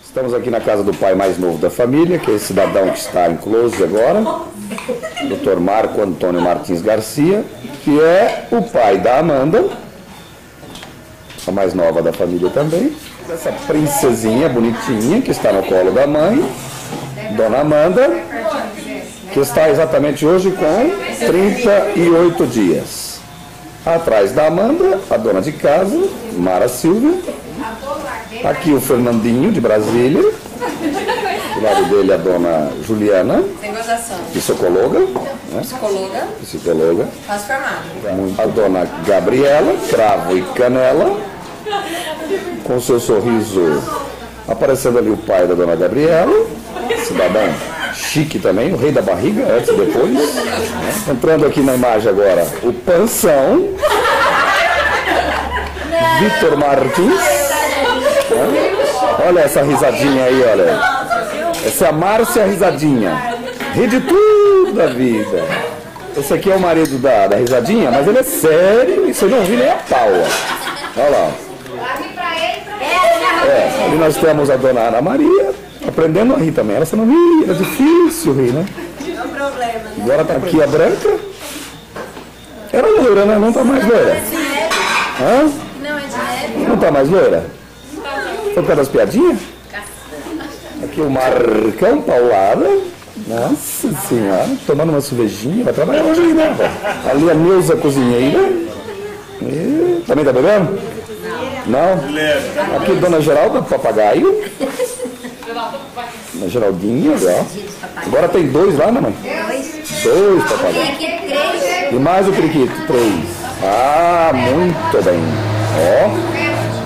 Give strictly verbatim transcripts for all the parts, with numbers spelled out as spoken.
Estamos aqui na casa do pai mais novo da família, que é esse cidadão que está em close agora, doutor Marco Antônio Martins Garcia, que é o pai da Amanda, a mais nova da família também. Essa princesinha bonitinha que está no colo da mãe, dona Amanda, que está exatamente hoje com trinta e oito dias. Atrás da Amanda, a dona de casa, Mara Silvia. Aqui o Fernandinho, de Brasília. Do lado dele a dona Juliana, psicóloga. Né? Psicóloga. Psicóloga. Faz formado. A dona Gabriela, cravo e canela. Com seu sorriso, aparecendo ali o pai da dona Gabriela. Cidadão chique também, o rei da barriga, antes e depois. Entrando aqui na imagem agora, o Pansão. Vitor Martins. Olha essa risadinha aí, olha. Essa é a Márcia Risadinha. Ri de tudo da vida. Esse aqui é o marido da, da risadinha, mas ele é sério e você não viu nem a pau. Olha lá. É, ali nós temos a dona Ana Maria, aprendendo a rir também. Ela você não ri, era difícil rir, né? Não problema. Agora tá aqui a branca. Era loira, né? Não tá mais loira. Hã? Não é de neve. Não tá mais loira? Foi por causa das piadinhas? Aqui o Marcão Paulada. Nossa senhora, tomando uma cervejinha. Vai trabalhar hoje aí, né? Ali a Neuza cozinheira. E... Também tá bebendo? Não? Aqui Dona Geralda, papagaio. Dona Geraldinha, ó. Agora tem dois lá, né, mãe? Dois papagaios. E mais o periquito, três. Ah, muito bem. Ó.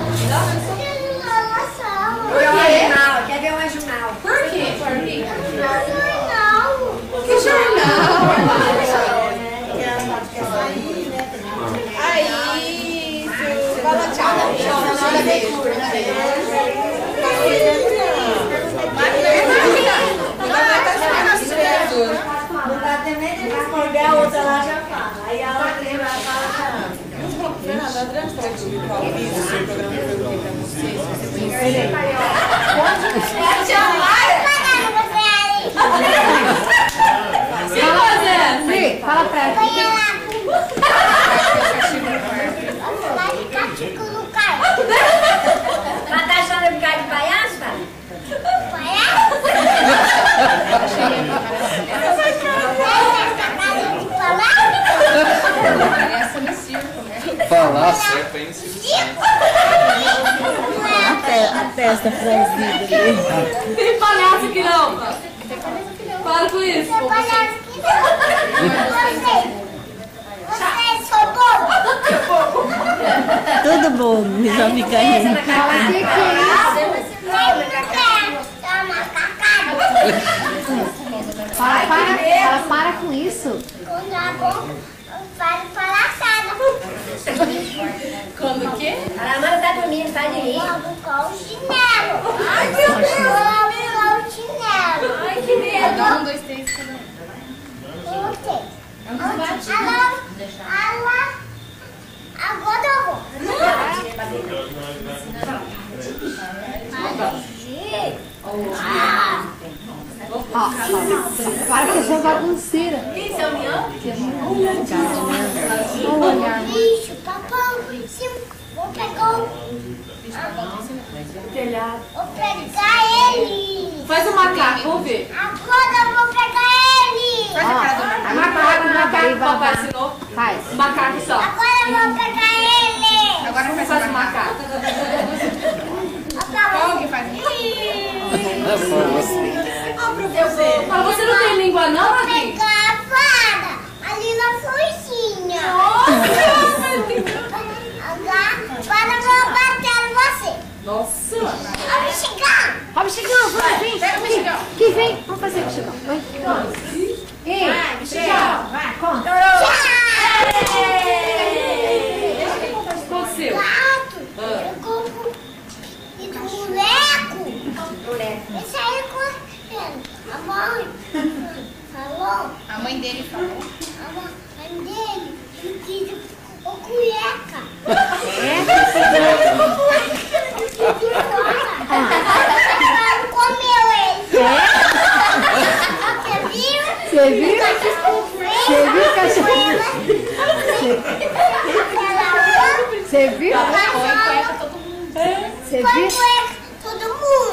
Quer ver um jornal? Por quê? Que jornal? Aí, fala tchau. Não dá até nem de responder, a outra lá já fala. Aí a outra vai falar. Fernanda, Adriana está aqui qual vídeo do seu programa que eu perguntei pra você, se você conhecia. Sim, fala pra ela. Mas tá achando que cai de palhaço, tá? Falar certo aí em circo. A testa franzida ali. Tem palhaço que não. Para com isso. Tudo bom, já fica rindo. Fala que Fala, para, fala, para com isso. Quando o quê? A Amanda tá dormindo, tá de rir. Ai, meu Deus. Ai, que medo. Um, dois, três, Agora eu vou. Ó, para que essa bagunceira. Quem é o União? Olha olhar. Bicho, papão, sim, vou pegar o Telhado. vou pegar ele. Faz o macaco, vamos ver. Agora eu vou pegar ele. Faz a cara do macaco. Macaco, macaco, papai ensinou. Faz. Macaco só. Agora eu vou pegar ele. Agora faz, faz o macaco. Qual que faz? Eu vou. Mas você não tem língua não, Vou aqui? pegar a fada ali na foicinha. Agora, para eu vou bater em você. Nossa. Ó, mexicano. Ó, mexicão, vai, vem. Pega o mexicão. Que vem. Vamos fazer mexicão. Vai. Ei, Vai, mexicão. Vai. conta. Qual o seu? Gato, eu compro e do boneco. Esse aí correndo. A mãe falou. A mãe dele falou. A mãe dele pediu o cueca. É? O cueca. Você viu? Você viu, cachorro? Você viu? Você viu? Todo mundo.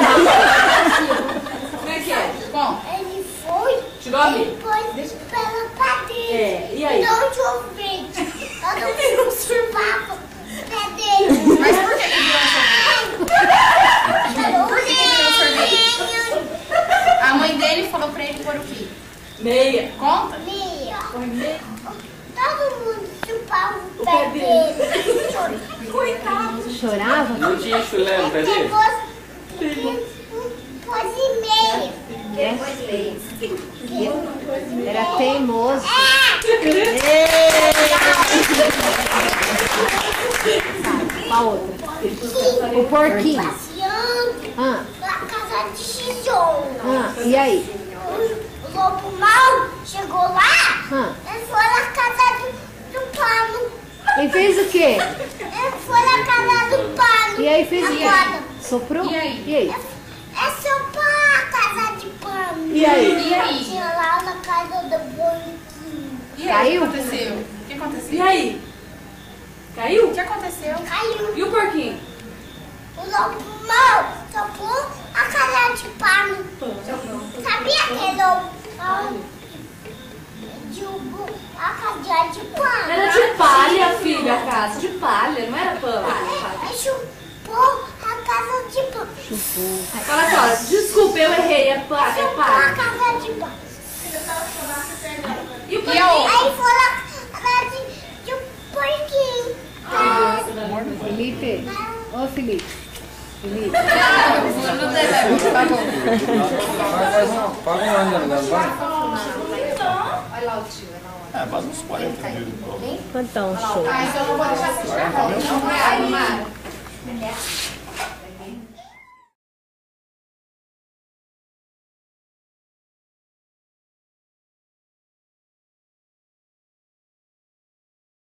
Como é que é? Bom, Ele foi. chegou a mim. Depois pela padeira. É, e aí? Então sorvete. Todo mundo chupava o pé dele. Mas por que que virou sorvete? Por que que virou sorvete? A mãe dele falou pra ele pôr o quê? Meia. Conta. Meia. Todo mundo chupava o pé dele. Coitado. Chorava? Não tinha chulé no pé dele? Depois, depois de meia. Era teimoso. A outra. O porquinho. Passeando Ah, na casa de Xizona. ah, e aí? O lobo mau chegou lá. Ah, Ele foi na casa do, do pano. e fez o quê? Ele foi na casa do pano. E aí fez o quê? Agora, Soprou? E aí? E aí? é só pra casa de pano. E aí? E aí? Tinha lá na casa do bonequinho. E aí, Caiu? o que aconteceu? O que aconteceu? E aí? Caiu? O que aconteceu? Caiu. E o porquinho? O lobo mau soprou a casa de pano. Sabia que lobo mau derrubou a casa de pano? Era de palha, filha, a casa. De palha, não era pano. Ele chupou a casa de pano. Fala só, desculpa, eu errei, é palha, é Chupou a palha. casa de pano. E o E a porquinho? outra? Aí foi na casa de, de porquinho. Felipe? Ô, Felipe. Felipe. Não deve. Tá bom. Paga um ano, não vai? Olha lá o tio, é na hora. É, faz uns quarenta mil de prova. Então, show. Ah, então eu não vou deixar você chegar. Não vai, Mara.